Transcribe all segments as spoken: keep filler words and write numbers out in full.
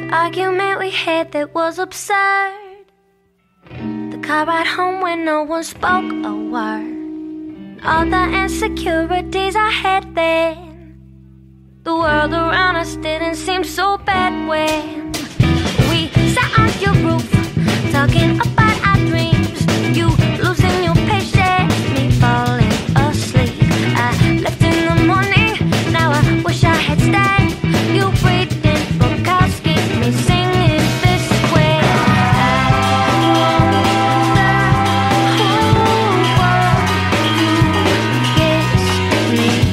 argument we had that was absurd. The car ride home when no one spoke a word. All the insecurities I had then. The world around us didn't seem so bad when we sat on your roof, talking about our dreams. You losing your patience, me falling asleep. I left in the morning, now I wish I had stayed. You breathed in Bukowski, me singing this way. I want the whole world to kiss me and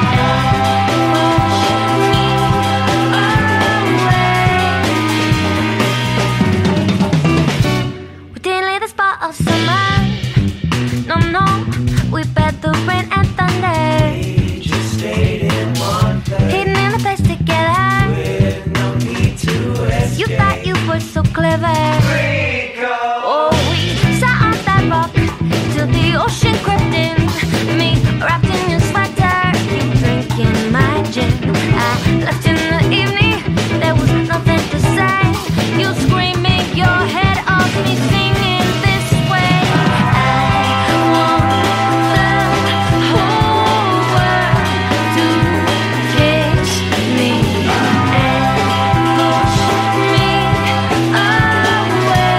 push me away. We didn't leave the spot all summer. No, no, we bet the rain and thunder. We just stayed in one place, Hidden in the place together. with no need to escape. You thought you were so clever. Rico. Oh, we sat on that rock till the ocean crept in. Me wrapped in your sweater, you drinking my gin. I left in the evening, there was nothing to say. You screaming your head off, me singing this way. I want the whole world to kiss me and push me away.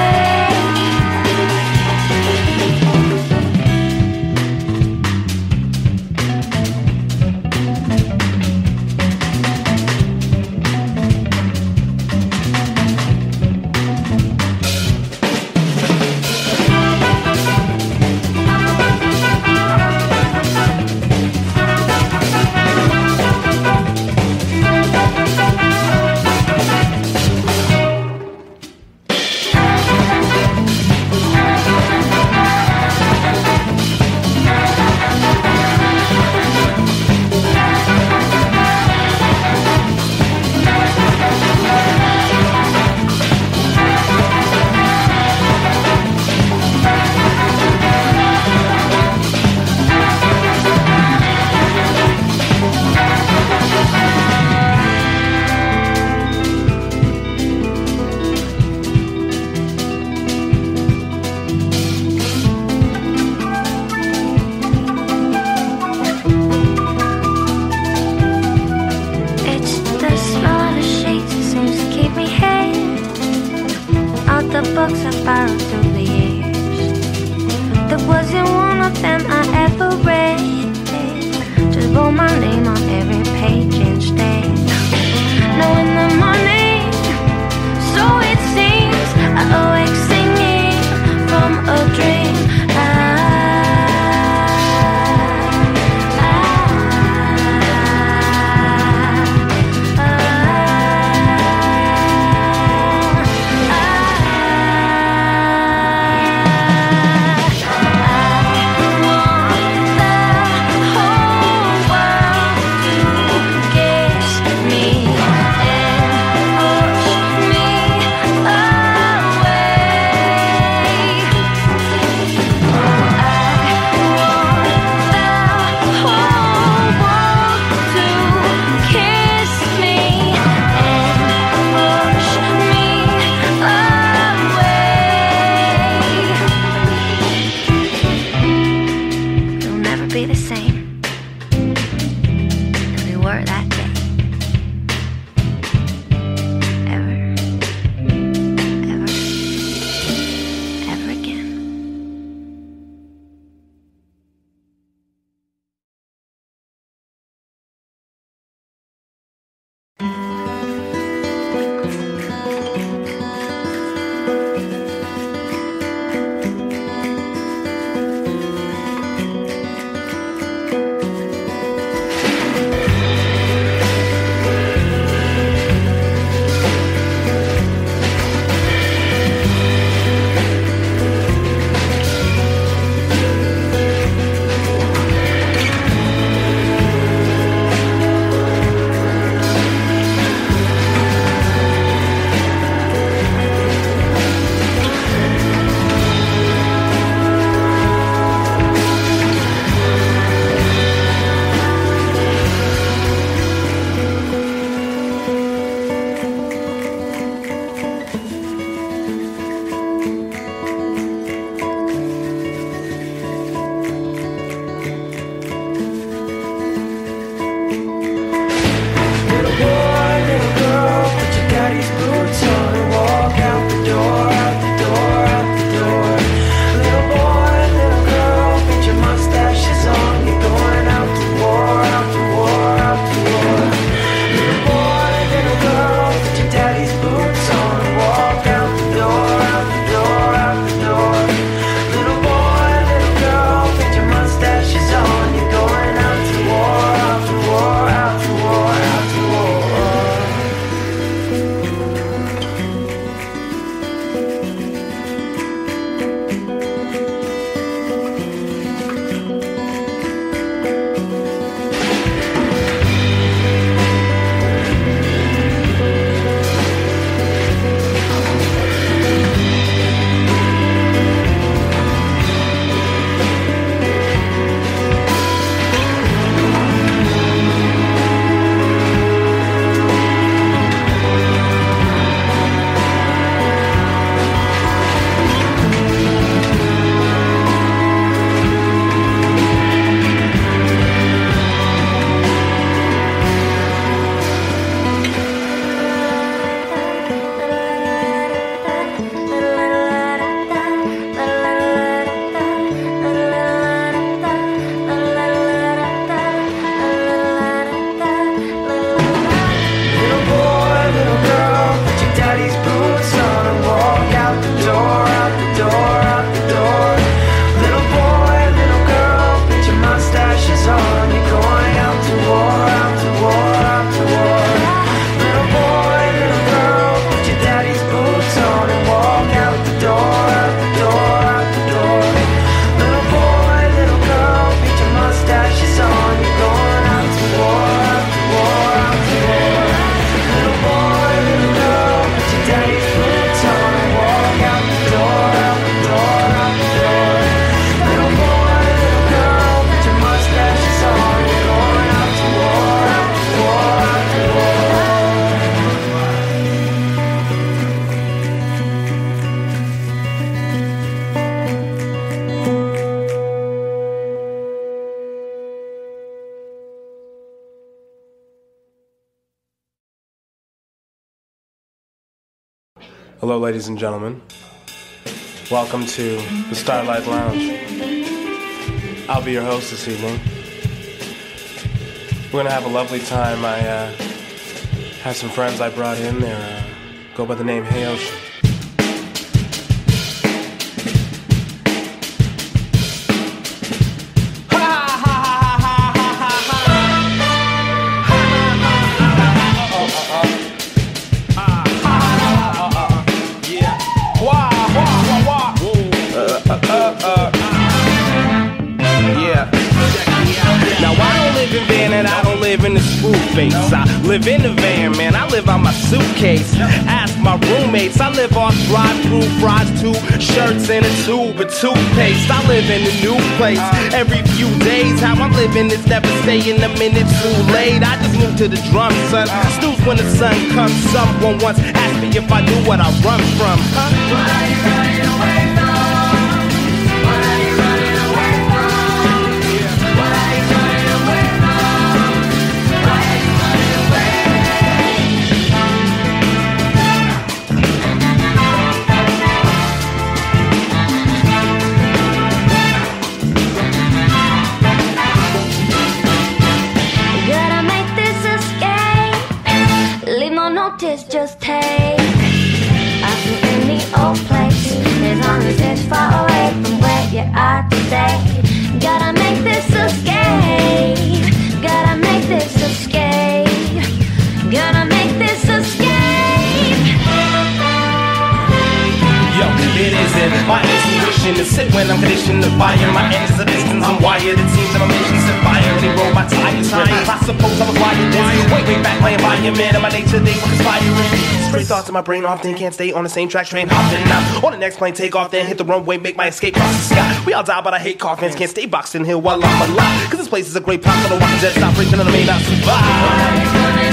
It's the smell of the sheets that seems to keep me here. All the books I borrowed through the years, there wasn't one of them I ever read. Just wrote my name on every page instead. Now in the morning, so it seems, I awake singing from a dream. I, I, I, I, Hello, ladies and gentlemen. Welcome to the Starlight Lounge. I'll be your host this evening. We're gonna have a lovely time. I uh, have some friends I brought in. They uh, go by the name Hey Ocean. I live in the van, man, I live on my suitcase. Ask my roommates, I live off drive-through fries, two shirts and a tube of toothpaste. I live in a new place every few days. How I'm living is never staying a minute too late. I just moved to the drum, son. Snooze when the sun comes. Someone once asked me if I knew what I run from. Huh? What are you running away from? What are you running away from? What are you running away from? Just take us to any old place, as long as it's far away from where you are today. Gotta make this escape. Gotta make this escape. Gotta make this escape. Yo, it isn't my intuition to sit when I'm conditioned to fire. My ends are distance, I'm wired. It seems that my mission's set fire. They roll my tires. I suppose I was wired this. Way, way back playing environment. And my nature, they were conspiring. Straight thoughts in my brain often can't stay on the same track. Train hopping now. On the next plane, take off, then hit the runway, make my escape across the sky. We all die, but I hate coffins. Can't stay boxing here while I'm alive. Cause this place is a great plot. So the walking dead stop breaking and I may not survive.